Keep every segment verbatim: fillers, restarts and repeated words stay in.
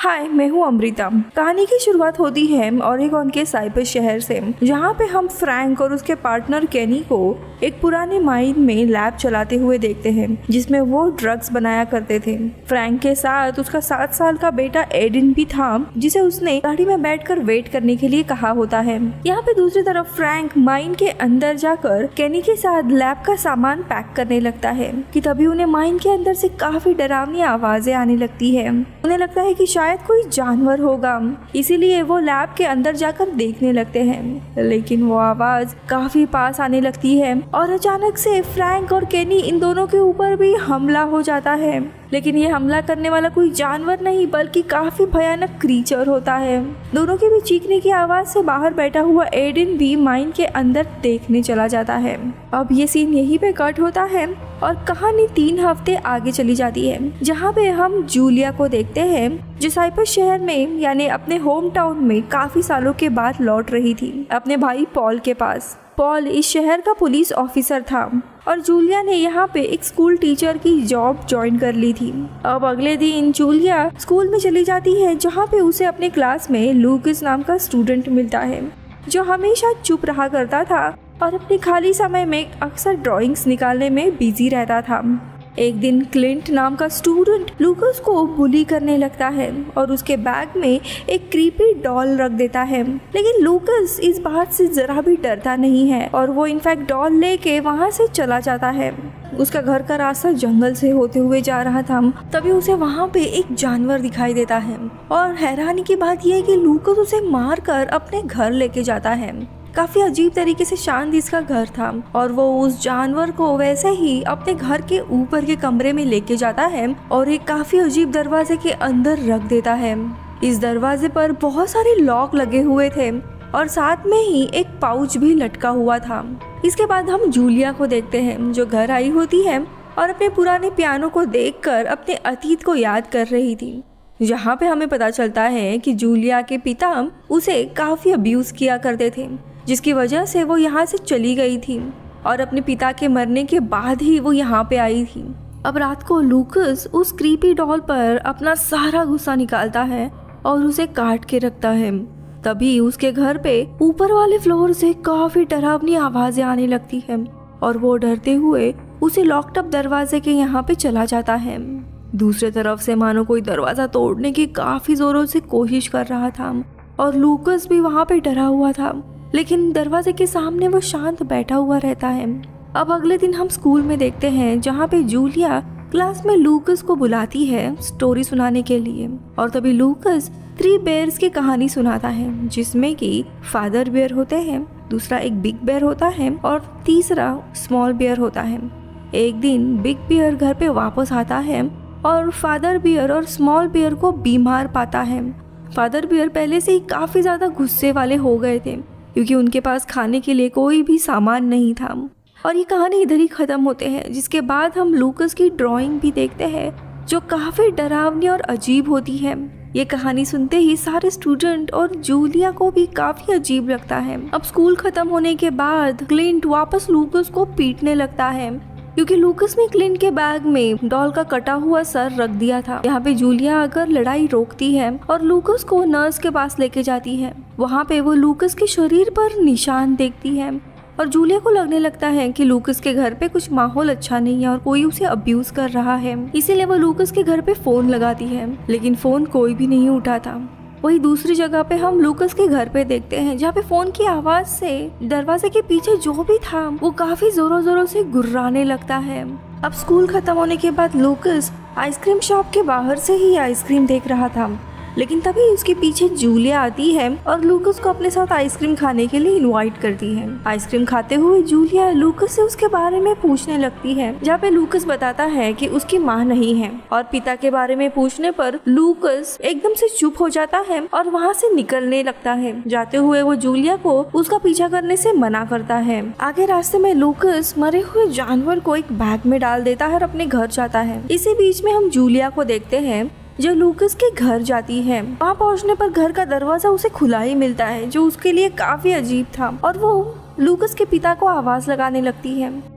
हाय, मैं हूँ अमृता। कहानी की शुरुआत होती है ओरेगन के साइप्रस शहर से, जहाँ पे हम फ्रैंक और उसके पार्टनर केनी को एक पुराने माइन में लैब चलाते हुए देखते हैं जिसमें वो ड्रग्स बनाया करते थे। फ्रैंक के साथ उसका सात साल का बेटा एडिन भी था, जिसे उसने गाड़ी में बैठकर वेट करने के लिए कहा होता है। यहाँ पे दूसरी तरफ फ्रैंक माइन के अंदर जाकर केनी के साथ लैब का सामान पैक करने लगता है कि तभी उन्हें माइन के अंदर से काफी डरावनी आवाजें आने लगती है। उन्हें लगता है कि शायद कोई जानवर होगा, इसीलिए वो लैब के अंदर जाकर देखने लगते हैं। लेकिन वो आवाज काफी पास आने लगती है और अचानक से फ्रैंक और केनी इन दोनों के ऊपर भी हमला हो जाता है। लेकिन ये हमला करने वाला कोई जानवर नहीं बल्कि काफी भयानक क्रीचर होता है। दोनों के भी चीखने की आवाज से बाहर बैठा हुआ एडिन भी माइन के अंदर देखने चला जाता है। अब ये सीन यहीं पे कट होता है और कहानी तीन हफ्ते आगे चली जाती है, जहाँ पे हम जूलिया को देखते हैं जो साइप्रस शहर में यानी अपने होम टाउन में काफी सालों के बाद लौट रही थी अपने भाई पॉल के पास। पॉल इस शहर का पुलिस ऑफिसर था और जूलिया ने यहाँ पे एक स्कूल टीचर की जॉब ज्वाइन कर ली थी। अब अगले दिन जूलिया स्कूल में चली जाती है, जहाँ पे उसे अपने क्लास में लूकस नाम का स्टूडेंट मिलता है जो हमेशा चुप रहा करता था और अपने खाली समय में अक्सर ड्राइंग्स निकालने में बिजी रहता था। एक दिन क्लिंट नाम का स्टूडेंट लूकस को बुली करने लगता है और उसके बैग में एक क्रीपी डॉल रख देता है। लेकिन लूकस इस बात से जरा भी डरता नहीं है और वो इनफैक्ट डॉल लेके वहाँ से चला जाता है। उसका घर का रास्ता जंगल से होते हुए जा रहा था, तभी उसे वहाँ पे एक जानवर दिखाई देता है और हैरानी की बात यह है कि लूकस उसे मार कर अपने घर लेके जाता है। काफी अजीब तरीके से शांत इसका घर था और वो उस जानवर को वैसे ही अपने घर के ऊपर के कमरे में लेके जाता है और एक काफी अजीब दरवाजे के अंदर रख देता है। इस दरवाजे पर बहुत सारे लॉक लगे हुए थे और साथ में ही एक पाउच भी लटका हुआ था। इसके बाद हम जूलिया को देखते हैं जो घर आई होती है और अपने पुराने पियानो को देखकर अपने अतीत को याद कर रही थी। यहाँ पे हमें पता चलता है कि जूलिया के पिता उसे काफी अब्यूज किया करते थे, जिसकी वजह से वो यहाँ से चली गई थी और अपने पिता के मरने के बाद ही वो यहाँ पे आई थी। अब रात को लूकस उस क्रीपी डॉल पर अपना सारा गुस्सा निकालता है और उसे काट के रखता है। तभी उसके घर पे ऊपर वाले फ्लोर से काफी डरावनी आवाजें आने लगती है और वो डरते हुए उसे लॉक्ड अप दरवाजे के यहाँ पे चला जाता है। दूसरे तरफ से मानो कोई दरवाजा तोड़ने की काफी जोरों से कोशिश कर रहा था और लूकस भी वहाँ पे डरा हुआ था, लेकिन दरवाजे के सामने वो शांत बैठा हुआ रहता है। अब अगले दिन हम स्कूल में देखते हैं जहाँ पे जूलिया क्लास में लूकस को बुलाती है स्टोरी सुनाने के लिए और तभी लूकस थ्री बेयर्स की कहानी सुनाता है, जिसमें कि फादर बेयर होते हैं, दूसरा एक बिग बेयर होता है और तीसरा स्मॉल बेयर होता है। एक दिन बिग बेयर घर पे वापस आता है और फादर बेयर और स्मॉल बेयर को बीमार पाता है। फादर बेयर पहले से ही काफी ज्यादा गुस्से वाले हो गए थे क्योंकि उनके पास खाने के लिए कोई भी सामान नहीं था और ये कहानी इधर ही खत्म होते हैं। जिसके बाद हम लूकस की ड्राइंग भी देखते हैं जो काफी डरावनी और अजीब होती है। ये कहानी सुनते ही सारे स्टूडेंट और जूलिया को भी काफी अजीब लगता है। अब स्कूल खत्म होने के बाद क्लिंट वापस लूकस को पीटने लगता है क्योंकि लूकस ने क्लिंट के बैग में डॉल का कटा हुआ सर रख दिया था। यहाँ पे जूलिया आकर लड़ाई रोकती है और लूकस को नर्स के पास लेके जाती है। वहाँ पे वो लूकस के शरीर पर निशान देखती है और जूलिया को लगने लगता है कि लूकस के घर पे कुछ माहौल अच्छा नहीं है और कोई उसे अब्यूज कर रहा है। इसीलिए वो लूकस के घर पे फोन लगाती है, लेकिन फोन कोई भी नहीं उठाता। वही दूसरी जगह पे हम लूकस के घर पे देखते हैं जहाँ पे फोन की आवाज से दरवाजे के पीछे जो भी था वो काफी जोरों जोरों से गुर्राने लगता है। अब स्कूल खत्म होने के बाद लूकस आइसक्रीम शॉप के बाहर से ही आइसक्रीम देख रहा था, लेकिन तभी उसके पीछे जूलिया आती है और लूकस को अपने साथ आइसक्रीम खाने के लिए इनवाइट करती है। आइसक्रीम खाते हुए जूलिया लूकस से उसके बारे में पूछने लगती है, जहाँ पे लूकस बताता है कि उसकी माँ नहीं है और पिता के बारे में पूछने पर लूकस एकदम से चुप हो जाता है और वहाँ से निकलने लगता है। जाते हुए वो जूलिया को उसका पीछा करने से मना करता है। आगे रास्ते में लूकस मरे हुए जानवर को एक बैग में डाल देता है और अपने घर जाता है। इसी बीच में हम जूलिया को देखते हैं जो लूकस के घर जाती है। वहाँ पहुँचने पर घर का दरवाजा उसे खुला ही मिलता है, जो उसके लिए काफी अजीब था और वो लूकस के पिता को आवाज लगाने लगती है।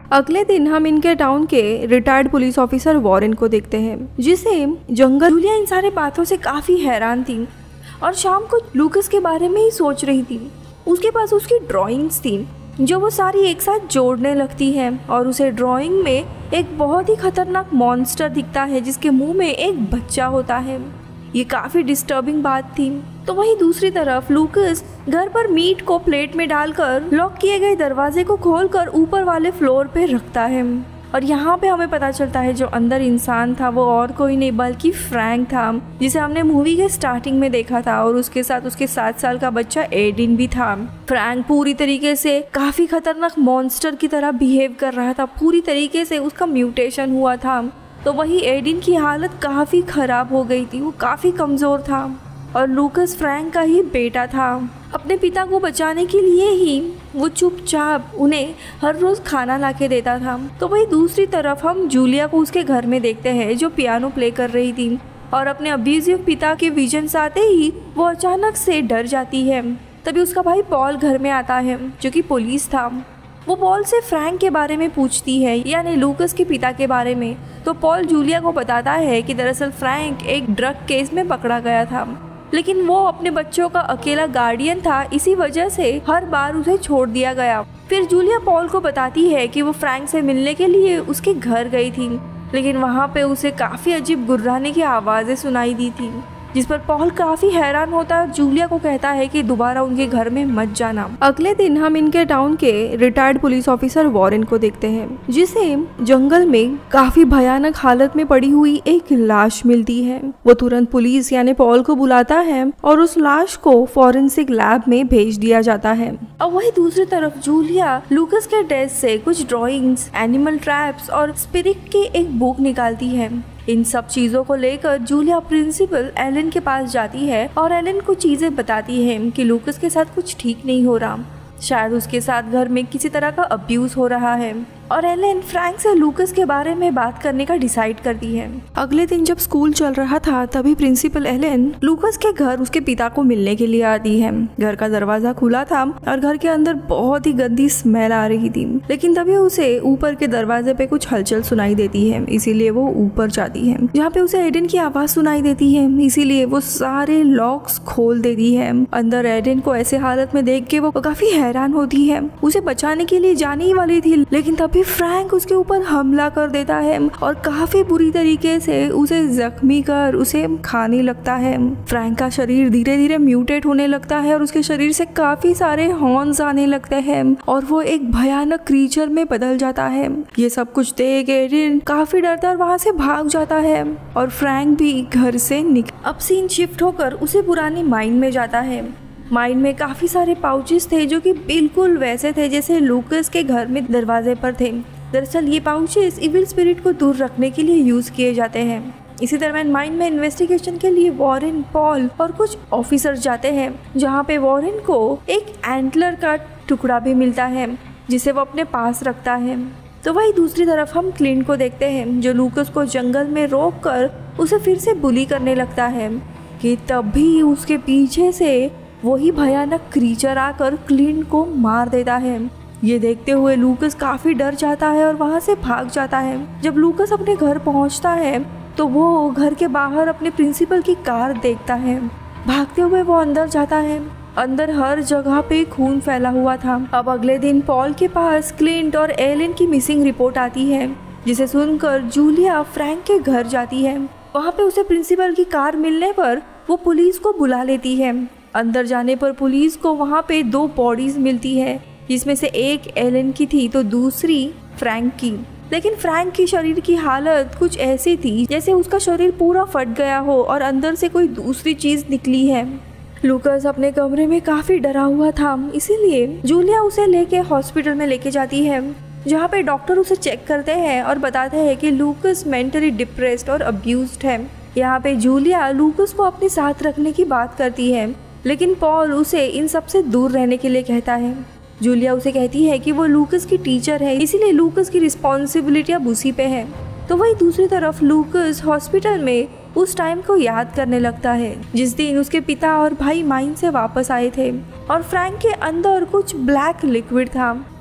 अगले दिन हम इनके टाउन के रिटायर्ड पुलिस ऑफिसर वॉरेन को देखते हैं, जिसे जंगल जूलिया इन सारे बातों से काफी हैरान थी और शाम को लूकस के बारे में ही सोच रही थी। उसके पास उसकी ड्राइंग्स थी जो वो सारी एक साथ जोड़ने लगती है और उसे ड्राइंग में एक बहुत ही खतरनाक मॉन्स्टर दिखता है जिसके मुंह में एक बच्चा होता है। ये काफी डिस्टर्बिंग बात थी। तो वहीं दूसरी तरफ लूकस घर पर मीट को प्लेट में डालकर लॉक किए गए दरवाजे को खोलकर ऊपर वाले फ्लोर पे रखता है और यहाँ पे हमें पता चलता है जो अंदर इंसान था वो और कोई नहीं बल्कि फ्रैंक था, जिसे हमने मूवी के स्टार्टिंग में देखा था और उसके साथ उसके सात साल का बच्चा एडिन भी था। फ्रैंक पूरी तरीके से काफी खतरनाक मॉन्स्टर की तरह बिहेव कर रहा था, पूरी तरीके से उसका म्यूटेशन हुआ था। तो वही एडिन की हालत काफी खराब हो गई थी, वो काफी कमजोर था और लूकस फ्रैंक का ही बेटा था। अपने पिता को बचाने के लिए ही वो चुपचाप उन्हें हर रोज खाना लाके देता था। तो वही दूसरी तरफ हम जूलिया को उसके घर में देखते हैं जो पियानो प्ले कर रही थी और अपने अब्यूजिव पिता के विजन्स आते ही वो अचानक से डर जाती है। तभी उसका भाई पॉल घर में आता है जो कि पुलिस था। वो पॉल से फ्रैंक के बारे में पूछती है, यानी लूकस के पिता के बारे में। तो पॉल जूलिया को बताता है कि दरअसल फ्रैंक एक ड्रग केस में पकड़ा गया था, लेकिन वो अपने बच्चों का अकेला गार्डियन था, इसी वजह से हर बार उसे छोड़ दिया गया। फिर जूलिया पॉल को बताती है कि वो फ्रैंक से मिलने के लिए उसके घर गई थी, लेकिन वहाँ पे उसे काफी अजीब गुर्राने की आवाजें सुनाई दी थी, जिस पर पॉल काफी हैरान होता है और जूलिया को कहता है कि दोबारा उनके घर में मत जाना। अगले दिन हम इनके टाउन के रिटायर्ड पुलिस ऑफिसर वॉरेन को देखते हैं, जिसे जंगल में काफी भयानक हालत में पड़ी हुई एक लाश मिलती है। वो तुरंत पुलिस यानी पॉल को बुलाता है और उस लाश को फॉरेंसिक लैब में भेज दिया जाता है। और वही दूसरी तरफ जूलिया लूकस के डेस्क से कुछ ड्रॉइंग्स, एनिमल ट्रैप्स और स्पिरिट की एक बुक निकालती है। इन सब चीजों को लेकर जूलिया प्रिंसिपल एलन के पास जाती है और एलन को चीजें बताती है कि लूकस के साथ कुछ ठीक नहीं हो रहा, शायद उसके साथ घर में किसी तरह का अब्यूज हो रहा है। और एलन फ्रैंक से लूकस के बारे में बात करने का डिसाइड करती है। अगले दिन जब स्कूल चल रहा था तभी प्रिंसिपल एलन लूकस के घर उसके पिता को मिलने के लिए आती है। घर का दरवाजा खुला था और घर के अंदर बहुत ही गंदी स्मेल आ रही थी, लेकिन तभी उसे ऊपर के दरवाजे पे कुछ हलचल सुनाई देती है, इसीलिए वो ऊपर जाती है जहाँ पे उसे एडन की आवाज सुनाई देती है। इसीलिए वो सारे लॉक्स खोल देती है। अंदर एडन को ऐसे हालत में देख के वो काफी हैरान होती है। उसे बचाने के लिए जाने ही वाली थी, लेकिन तभी फ्रैंक उसके ऊपर हमला कर देता है और काफी बुरी तरीके से उसे जख्मी कर उसे खाने लगता है। फ्रैंक का शरीर धीरे धीरे म्यूटेट होने लगता है और उसके शरीर से काफी सारे हॉर्न्स आने लगते हैं और वो एक भयानक क्रीचर में बदल जाता है। ये सब कुछ देख एडन काफी डरता है और वहाँ से भाग जाता है और फ्रैंक भी घर से निकल। अब सीन शिफ्ट होकर उसे पुरानी माइन में जाता है। माइन में काफी सारे पाउचेस थे जो कि बिल्कुल वैसे थे जैसे लूकस के घर में दरवाजे पर थे। दरअसल ये पाउचेस इविल स्पिरिट को दूर रखने के लिए यूज किए जाते हैं। इसी दरम्यान माइन में इन्वेस्टिगेशन के लिए वॉरेन, पॉल और कुछ ऑफिसर्स जाते हैं, जहाँ पे वॉरेन को एक एंटलर का टुकड़ा भी मिलता है जिसे वो अपने पास रखता है। तो वही दूसरी तरफ हम क्लिंट को देखते हैं जो लूकस को जंगल में रोक कर उसे फिर से बुली करने लगता है कि तभी उसके पीछे से वही भयानक क्रीचर आकर क्लिंट को मार देता है। ये देखते हुए लूकस काफी डर जाता है और वहाँ से भाग जाता है। जब लूकस अपने घर पहुँचता है तो वो घर के बाहर अपने प्रिंसिपल की कार देखता है। भागते हुए वो अंदर जाता है। अंदर हर जगह पे खून फैला हुआ था। अब अगले दिन पॉल के पास क्लिंट और एलन की मिसिंग रिपोर्ट आती है, जिसे सुनकर जूलिया फ्रैंक के घर जाती है। वहाँ पे उसे प्रिंसिपल की कार मिलने पर वो पुलिस को बुला लेती है। अंदर जाने पर पुलिस को वहाँ पे दो बॉडीज मिलती है, जिसमें से एक एलन की थी तो दूसरी फ्रैंक की। लेकिन फ्रैंक की शरीर की हालत कुछ ऐसी थी जैसे उसका शरीर पूरा फट गया हो और अंदर से कोई दूसरी चीज निकली है। लूकस अपने कमरे में काफी डरा हुआ था, इसीलिए जूलिया उसे लेके हॉस्पिटल में लेके जाती है, जहाँ पे डॉक्टर उसे चेक करते हैं और बताते हैं कि लूकस मेंटली डिप्रेस्ड और अब्यूज्ड है। यहाँ पे जूलिया लूकस को अपने साथ रखने की बात करती है, लेकिन पॉल उसे इन सब से दूर रहने के लिए कहता है। जूलिया उसे कहती है कि वो लूकस की टीचर है, इसीलिए लूकस की रिस्पॉन्सिबिलिटी अब उसी पे है। तो वही दूसरी तरफ लूकस हॉस्पिटल में उस टाइम को याद करने लगता है जिस दिन उसके पिता और भाई माइन से वापस आए थे और फ्रैंक के अंदर कुछ ब्लैक लिक्विड था।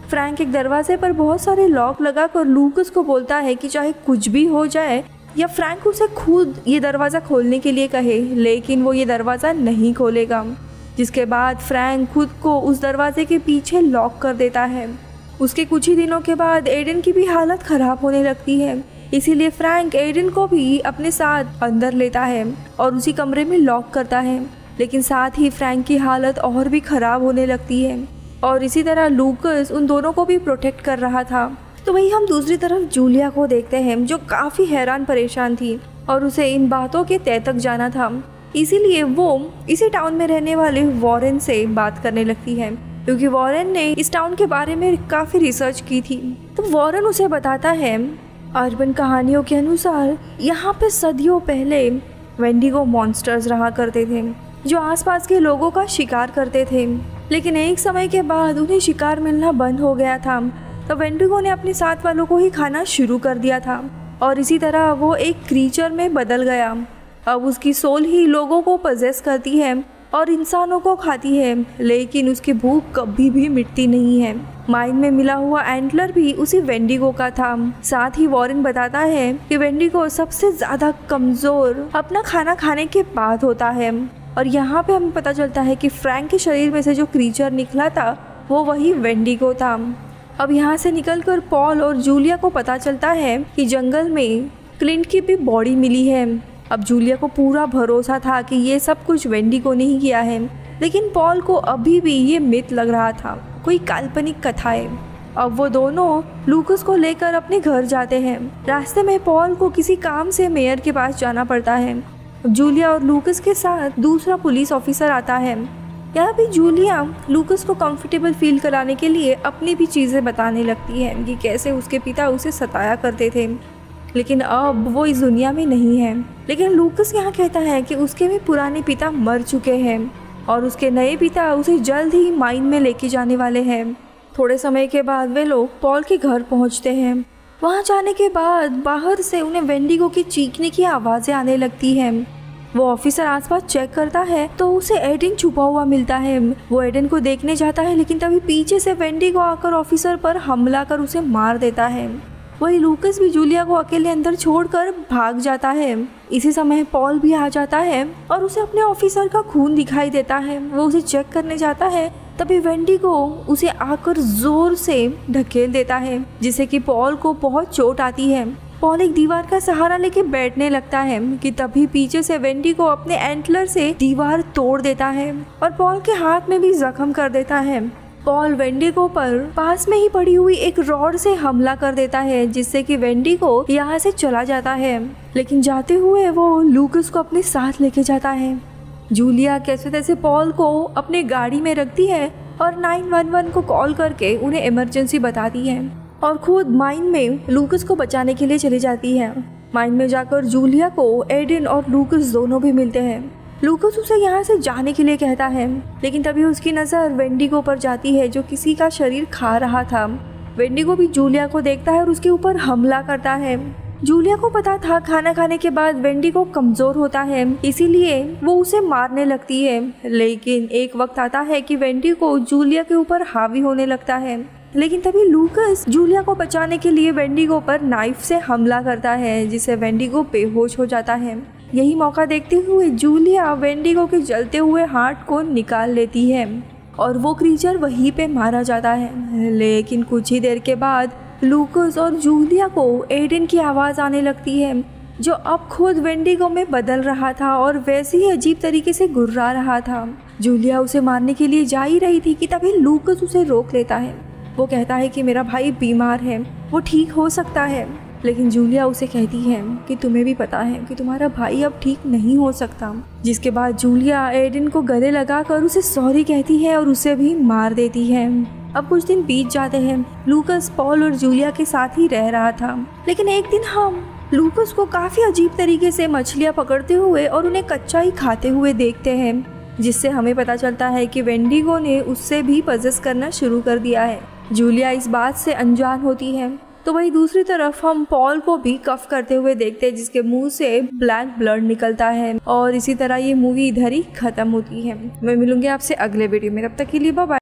फ्रैंक एक दरवाजे पर बहुत सारे लॉक लगाकर लूकस को बोलता है कि चाहे कुछ भी हो जाए या फ्रैंक उसे खुद ये दरवाज़ा खोलने के लिए कहे, लेकिन वो ये दरवाज़ा नहीं खोलेगा। जिसके बाद फ्रैंक खुद को उस दरवाजे के पीछे लॉक कर देता है। उसके कुछ ही दिनों के बाद एडन की भी हालत ख़राब होने लगती है, इसीलिए फ्रैंक एडन को भी अपने साथ अंदर लेता है और उसी कमरे में लॉक करता है। लेकिन साथ ही फ्रैंक की हालत और भी ख़राब होने लगती है और इसी तरह लूकस उन दोनों को भी प्रोटेक्ट कर रहा था। तो वही हम दूसरी तरफ जूलिया को देखते हैं, जो काफ़ी हैरान परेशान थी और उसे इन बातों के तह तक जाना था। इसीलिए वो इसी टाउन में रहने वाले वॉरेन से बात करने लगती है, क्योंकि वॉरेन ने इस टाउन के बारे में काफ़ी रिसर्च की थी। तो वॉरेन उसे बताता है, अर्बन कहानियों के अनुसार यहाँ पे सदियों पहले वेंडिगो मॉन्स्टर्स रहा करते थे, जो आसपास के लोगों का शिकार करते थे। लेकिन एक समय के बाद उन्हें शिकार मिलना बंद हो गया था, तो वेंडिगो ने अपने साथ वालों को ही खाना शुरू कर दिया था और इसी तरह वो एक क्रीचर में बदल गया। अब उसकी सोल ही लोगों को पजेस करती है और इंसानों को खाती है, लेकिन उसकी भूख कभी भी मिटती नहीं है। माइन में मिला हुआ एंटलर भी उसी वेंडिगो का था। साथ ही वॉरेन बताता है कि वेंडिगो सबसे ज़्यादा कमज़ोर अपना खाना खाने के बाद होता है और यहाँ पे हमें पता चलता है कि फ्रैंक के शरीर में से जो क्रीचर निकला था वो वही वेंडिगो था। अब यहाँ से निकलकर पॉल और जूलिया को पता चलता है कि जंगल में क्लिंट की भी बॉडी मिली है। अब जूलिया को पूरा भरोसा था कि ये सब कुछ वेंडिगो ने ही किया है, लेकिन पॉल को अभी भी ये मिथ लग रहा था, कोई काल्पनिक कथा है। अब वो दोनों लूकस को लेकर अपने घर जाते हैं। रास्ते में पॉल को किसी काम से मेयर के पास जाना पड़ता है। जूलिया और लूकस के साथ दूसरा पुलिस ऑफिसर आता है। यहाँ भी जूलिया लूकस को कंफर्टेबल फील कराने के लिए अपनी भी चीज़ें बताने लगती है कि कैसे उसके पिता उसे सताया करते थे, लेकिन अब वो इस दुनिया में नहीं है। लेकिन लूकस यहाँ कहता है कि उसके भी पुराने पिता मर चुके हैं और उसके नए पिता उसे जल्द ही माइन में लेके जाने वाले हैं। थोड़े समय के बाद वे लोग पॉल के घर पहुँचते हैं। वहाँ जाने के बाद बाहर से उन्हें वेंडिगो की चीखने की आवाज़ें आने लगती हैं। वो ऑफिसर आसपास चेक करता है तो उसे एडन छुपा हुआ मिलता है। वो एडन को देखने जाता है, लेकिन तभी पीछे से वेंडिगो आकर ऑफिसर पर हमला कर उसे मार देता है। वही लूकस भी जूलिया को अकेले अंदर छोड़कर भाग जाता है। इसी समय पॉल भी आ जाता है और उसे अपने ऑफिसर का खून दिखाई देता है। वो उसे चेक करने जाता है, तभी वेंडिगो उसे आकर जोर से ढकेल देता है, जिससे कि पॉल को बहुत चोट आती है। पॉल एक दीवार का सहारा लेके बैठने लगता है कि तभी पीछे से वेंडिगो अपने एंटलर से दीवार तोड़ देता है और पॉल के हाथ में भी जख्म कर देता है। पॉल वेंडिगो पर पास में ही पड़ी हुई एक रॉड से हमला कर देता है, जिससे कि वेंडिगो यहाँ से चला जाता है। लेकिन जाते हुए वो लूकस को अपने साथ लेके जाता है। जूलिया कैसे तैसे पॉल को अपने गाड़ी में रखती है और नाइन वन वन को कॉल करके उन्हें इमरजेंसी बताती है और खुद माइन में लूकस को बचाने के लिए चली जाती है। माइन में जाकर जूलिया को एडन और लूकस दोनों भी मिलते हैं। लूकस उसे यहाँ से जाने के लिए कहता है, लेकिन तभी उसकी नज़र वेंडिगो पर जाती है जो किसी का शरीर खा रहा था। वेंडिगो भी जूलिया को देखता है और उसके ऊपर हमला करता है। जूलिया को पता था खाना खाने के बाद वेंडिगो कमज़ोर होता है, इसीलिए वो उसे मारने लगती है। लेकिन एक वक्त आता है कि वेंडिगो जूलिया के ऊपर हावी होने लगता है, लेकिन तभी लूकस जूलिया को बचाने के लिए वेंडिगो पर नाइफ से हमला करता है, जिससे वेंडिगो बेहोश हो जाता है। यही मौका देखते हुए जूलिया वेंडिगो के जलते हुए हार्ट को निकाल लेती है और वो क्रीचर वहीं पे मारा जाता है। लेकिन कुछ ही देर के बाद लूकस और जूलिया को एडन की आवाज़ आने लगती है, जो अब खुद वेंडिगो में बदल रहा था और वैसे ही अजीब तरीके से गुर्रा रहा था। जूलिया उसे मारने के लिए जा ही रही थी कि तभी लूकस उसे रोक लेता है। वो कहता है कि मेरा भाई बीमार है, वो ठीक हो सकता है। लेकिन जूलिया उसे कहती है कि तुम्हें भी पता है कि तुम्हारा भाई अब ठीक नहीं हो सकता। जिसके बाद जूलिया एडन को गले लगाकर उसे सॉरी कहती है और उसे भी मार देती है। अब कुछ दिन बीत जाते हैं। लूकस पॉल और जूलिया के साथ ही रह रहा था, लेकिन एक दिन हम लूकस को काफ़ी अजीब तरीके से मछलियाँ पकड़ते हुए और उन्हें कच्चा ही खाते हुए देखते हैं, जिससे हमें पता चलता है कि वेंडिगो ने उससे भी पजेस करना शुरू कर दिया है। जूलिया इस बात से अनजान होती है। तो वही दूसरी तरफ हम पॉल को भी कफ करते हुए देखते हैं, जिसके मुंह से ब्लैक ब्लड निकलता है और इसी तरह ये मूवी इधर ही खत्म होती है। मैं मिलूंगी आपसे अगले वीडियो में, तब तक के लिए बाय बाय।